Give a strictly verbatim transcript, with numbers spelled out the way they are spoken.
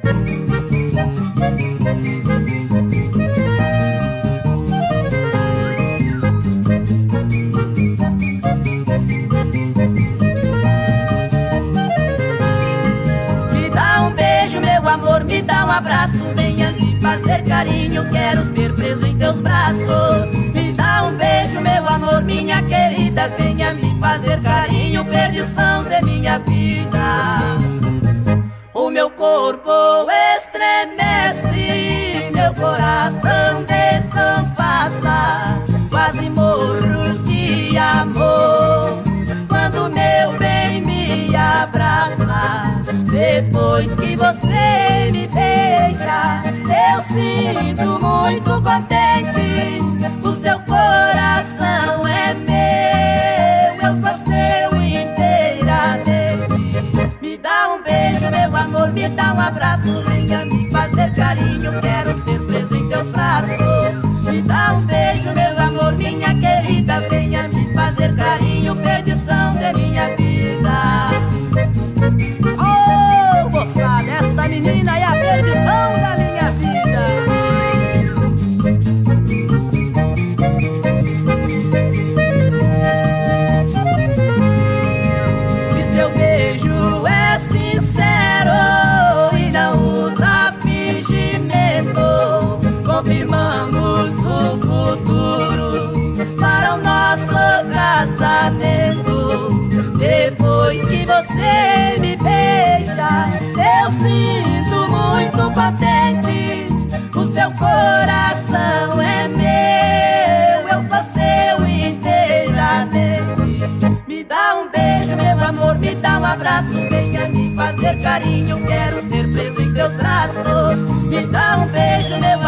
Me dá um abraço, venha me fazer carinho, quero ser preso em teus braços. Me dá um beijo, meu amor, minha querida, venha me fazer carinho, perdição de minha vida. O meu corpo estremece, meu coração descompassa, quase morro de amor quando meu bem me abraça. Depois que você me beija, eu sinto muito contente. O seu coração é meu, eu sou seu inteiramente. Me dá um beijo, meu amor, me dá um abraço, venha me fazer carinho, quero ser preso em teus braços. Me dá um beijo, meu amor, minha querida, venha me fazer carinho, perdição de minha vida. Oh, moçada, esta menina é a perdição da minha vida. Se seu beijo é sincero e não usa fingimento, confirmamos o futuro para o nosso casamento. Depois que você me beija, eu sinto muito contente. O seu coração é meu, eu sou seu inteiramente. Me dá um beijo, meu amor, me dá um abraço, venha me fazer carinho, quero ser preso em teus braços. Me dá um beijo, meu amor,